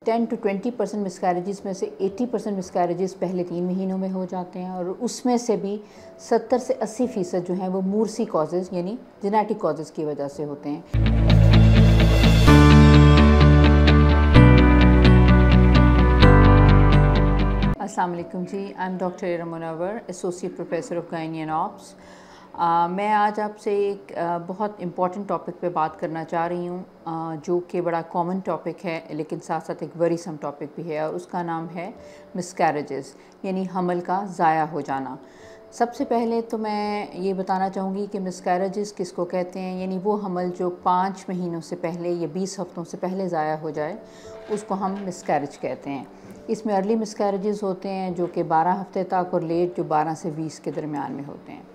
10 to 20% miscarriages में से 80% miscarriages पहले 3 महीनों में हो जाते हैं और उसमें से भी 70 से 80% जो हैं वो मूर्सी कॉजेज़ यानी जेनेटिक कॉजेज़ की वजह से होते हैं। अस्सलाम वालेकुम जी, I am doctor Ira Munawwar, associate professor of gynae and obs. मैं आज आपसे एक बहुत इम्पॉर्टेंट टॉपिक पे बात करना चाह रही हूँ जो कि बड़ा कॉमन टॉपिक है लेकिन साथ साथ एक वरीसम टॉपिक भी है और उसका नाम है मिसकैरेजेस यानी हमल का ज़ाया हो जाना। सबसे पहले तो मैं ये बताना चाहूँगी कि मिसकैरेजेस किसको कहते हैं, यानी वो हमल जो 5 महीनों से पहले या 20 हफ्तों से पहले ज़ाया हो जाए उसको हम मिसकैरेज कहते हैं। इसमें अर्ली मिसकैरेजेस होते हैं जो कि 12 हफ्ते तक और लेट जो 12 से 20 के दरमियान में होते हैं।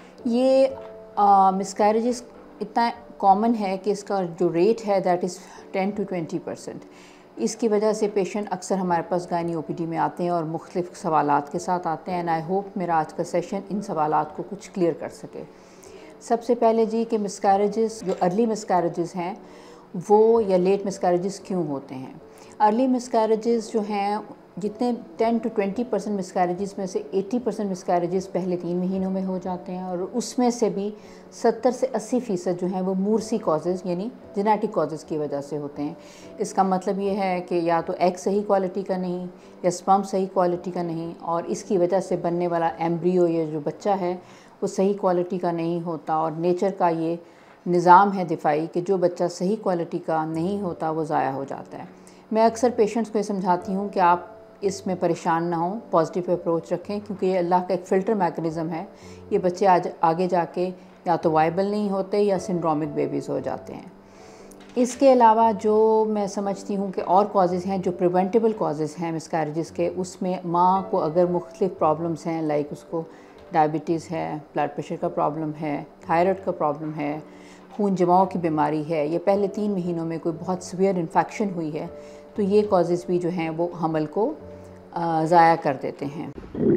ये मिसकैरेजेस इतना कॉमन है कि इसका जो रेट है दैट इज़ 10 to 20%। इसकी वजह से पेशेंट अक्सर हमारे पास गायनी ओपीडी में आते हैं और मुख्तलिफ सवालात के साथ आते हैं एंड आई होप मेरा आज का सेशन इन सवालात को कुछ क्लियर कर सके। सबसे पहले जी कि मिसकैरेजेस जो अर्ली मिसकैरेजेस हैं वो या लेट मिसकैरेजेस क्यों होते हैं। अर्ली मिसकैरेजेस जो हैं जितने 10 to 20% मिसकैरेजेस में से 80% मिसकैरेजेस पहले 3 महीनों में हो जाते हैं और उसमें से भी 70 से 80% जो हैं वो मूर्सी कॉजेज़ यानी जेनेटिक कॉजेज़ की वजह से होते हैं। इसका मतलब ये है कि या तो एग सही क्वालिटी का नहीं या स्पर्म सही क्वालिटी का नहीं और इसकी वजह से बनने वाला एम्ब्रियो या जो बच्चा है वो सही क्वालिटी का नहीं होता और नेचर का ये निज़ाम है दिफाई कि जो बच्चा सही क्वालिटी का नहीं होता वो ज़ाया हो जाता है। मैं अक्सर पेशेंट्स को ये समझाती हूँ कि आप इसमें परेशान ना हों, पॉजिटिव अप्रोच रखें क्योंकि ये अल्लाह का एक फ़िल्टर मैकेनिज़्म है। ये बच्चे आज आगे जाके या तो वाइबल नहीं होते या सिंड्रोमिक बेबीज़ हो जाते हैं। इसके अलावा जो मैं समझती हूँ कि और कॉजेज़ हैं जो प्रिवेंटेबल कॉजेज़ हैं मिसकैरेजेस के, उसमें माँ को अगर मुख्तलिफ प्रॉब्लम्स हैं लाइक उसको डायबिटीज़ है, ब्लड प्रेशर का प्रॉब्लम है, थायराइड का प्रॉब्लम है, खून जमाव की बीमारी है, ये पहले 3 महीनों में कोई बहुत सीवियर इन्फेक्शन हुई है तो ये कॉजेज़ भी जो हैं वो हमल को ज़ाया कर देते हैं।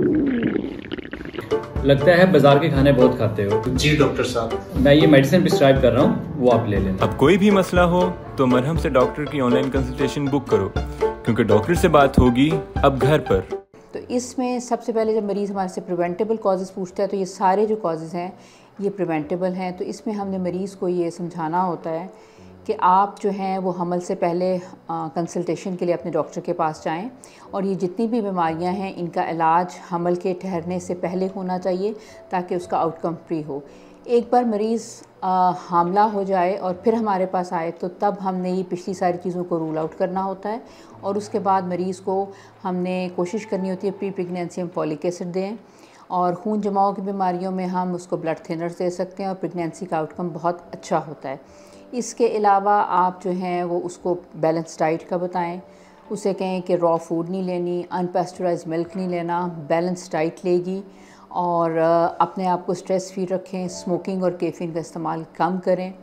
लगता है बाजार के खाने बहुत खाते हो। जी डॉक्टर साहब, मैं ये मेडिसिन प्रिस्क्राइब कर रहा हूँ, वो आप ले लेना। अब कोई भी मसला हो तो मरहम से डॉक्टर की ऑनलाइन कंसल्टेशन बुक करो क्योंकि डॉक्टर से बात होगी अब घर पर। तो इसमें सबसे पहले जब मरीज़ हमारे से प्रिवेंटेबल कॉजेज़ पूछता है तो ये सारे जो कॉजेज़ हैं ये प्रिवेंटेबल हैं। तो इसमें हमने मरीज़ को ये समझाना होता है कि आप जो हैं वो हमल से पहले कंसल्टेशन के लिए अपने डॉक्टर के पास जाएं और ये जितनी भी बीमारियां हैं इनका इलाज हमल के ठहरने से पहले होना चाहिए ताकि उसका आउटकम फ्री हो। एक बार मरीज़ हामला हो जाए और फिर हमारे पास आए तो तब हमने ये पिछली सारी चीज़ों को रूल आउट करना होता है और उसके बाद मरीज़ को हमने कोशिश करनी होती है प्री प्रेगनेंसी हम फॉलिक एसिड दें और खून जमाव की बीमारियों में हम उसको ब्लड थिनर्स दे सकते हैं और प्रेगनेंसी का आउटकम बहुत अच्छा होता है। इसके अलावा आप जो हैं वो उसको बैलेंस डाइट का बताएं, उसे कहें कि रॉ फूड नहीं लेनी, अनपेस्चराइज्ड मिल्क नहीं लेना, बैलेंस डाइट लेगी और अपने आप को स्ट्रेस फ्री रखें, स्मोकिंग और कैफीन का इस्तेमाल कम करें।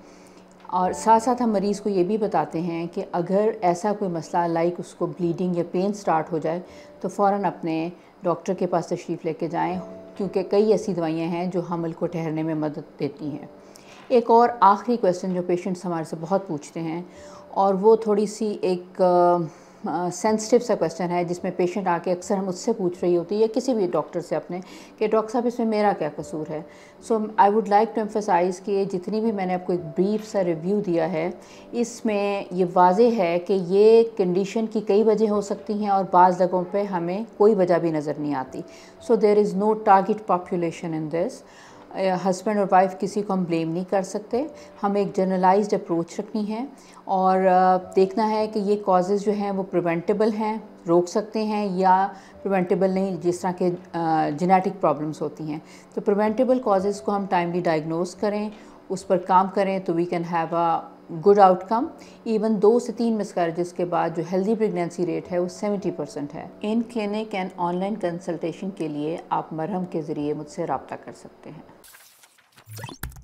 और साथ साथ हम मरीज़ को ये भी बताते हैं कि अगर ऐसा कोई मसला लाइक उसको ब्लीडिंग या पेन स्टार्ट हो जाए तो फ़ौरन अपने डॉक्टर के पास तशरीफ़ लेके जाएं क्योंकि कई ऐसी दवाइयाँ हैं जो हमल को ठहरने में मदद देती हैं। एक और आखिरी क्वेश्चन जो पेशेंट्स हमारे से बहुत पूछते हैं और वो थोड़ी सी एक सेंसिटिव सा क्वेश्चन है जिसमें पेशेंट आके अक्सर हम उससे पूछ रही होती है या किसी भी डॉक्टर से अपने कि डॉक्टर साहब इसमें मेरा क्या कसूर है। So I would like to emphasise कि जितनी भी मैंने आपको एक ब्रीफ सा रिव्यू दिया है इसमें ये वाज़ेह है कि ये कंडीशन की कई वजह हो सकती हैं और बाज़ जगहों पे हमें कोई वजह भी नज़र नहीं आती। So there is no target population in this. Husband और वाइफ किसी को हम ब्लेम नहीं कर सकते, हमें एक जनरलाइज्ड अप्रोच रखनी है और देखना है कि ये कॉजेज़ जो हैं वो प्रिवेंटेबल हैं, रोक सकते हैं या प्रिवेंटेबल नहीं, जिस तरह के जेनेटिक प्रॉब्लम्स होती हैं। तो प्रिवेंटेबल कॉजेज़ को हम टाइमली डायग्नोज करें, उस पर काम करें तो we can have a good outcome. Even 2 से 3 मिसकैरेजेस के बाद जो हेल्दी प्रेगनेंसी रेट है वो 70% है। In clinic and online consultation के लिए आप मरहम के ज़रिए मुझसे रब्ता कर सकते हैं।